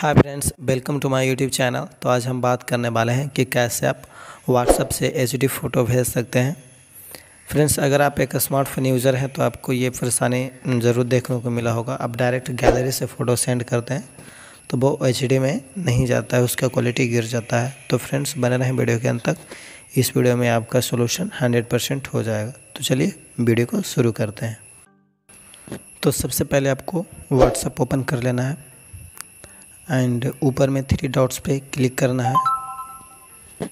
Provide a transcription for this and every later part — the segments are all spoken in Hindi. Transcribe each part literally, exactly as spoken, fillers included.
Hi friends, welcome to my YouTube channel. तो आज हम बात करने वाले हैं कि कैसे आप व्हाट्सएप से एच डी फ़ोटो भेज सकते हैं। फ्रेंड्स, अगर आप एक स्मार्टफोन यूज़र हैं तो आपको ये परेशानी ज़रूर देखने को मिला होगा। आप डायरेक्ट गैलरी से फ़ोटो सेंड करते हैं तो वो एच डी में नहीं जाता है, उसका क्वालिटी गिर जाता है। तो फ्रेंड्स, बने रहें वीडियो के अंत तक। इस वीडियो में आपका सोल्यूशन हंड्रेड परसेंट हो जाएगा। तो चलिए वीडियो को शुरू करते हैं। तो सबसे पहले आपको व्हाट्सएप ओपन कर लेना है एंड ऊपर में थ्री डॉट्स पे क्लिक करना है।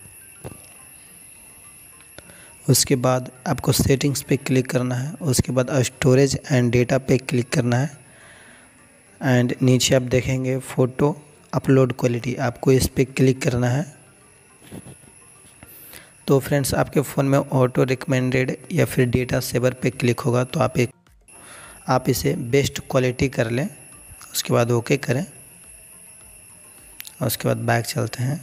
उसके बाद आपको सेटिंग्स पे क्लिक करना है। उसके बाद स्टोरेज एंड डेटा पे क्लिक करना है एंड नीचे आप देखेंगे फ़ोटो अपलोड क्वालिटी, आपको इस पे क्लिक करना है। तो फ्रेंड्स, आपके फ़ोन में ऑटो रिकमेंडेड या फिर डेटा सेवर पे क्लिक होगा तो आप एक आप इसे बेस्ट क्वालिटी कर लें। उसके बाद ओके करें। उसके बाद बैक चलते हैं।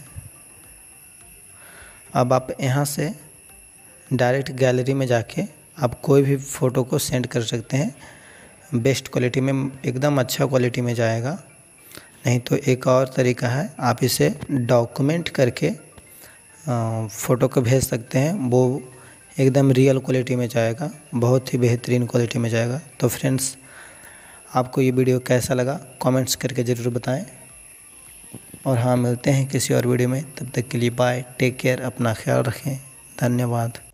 अब आप यहाँ से डायरेक्ट गैलरी में जाके आप कोई भी फ़ोटो को सेंड कर सकते हैं। बेस्ट क्वालिटी में, एकदम अच्छा क्वालिटी में जाएगा। नहीं तो एक और तरीका है, आप इसे डॉक्यूमेंट करके फ़ोटो को भेज सकते हैं। वो एकदम रियल क्वालिटी में जाएगा, बहुत ही बेहतरीन क्वालिटी में जाएगा। तो फ्रेंड्स, आपको ये वीडियो कैसा लगा कमेंट्स करके ज़रूर बताएं। और हाँ, मिलते हैं किसी और वीडियो में। तब तक के लिए बाय, टेक केयर, अपना ख्याल रखें। धन्यवाद।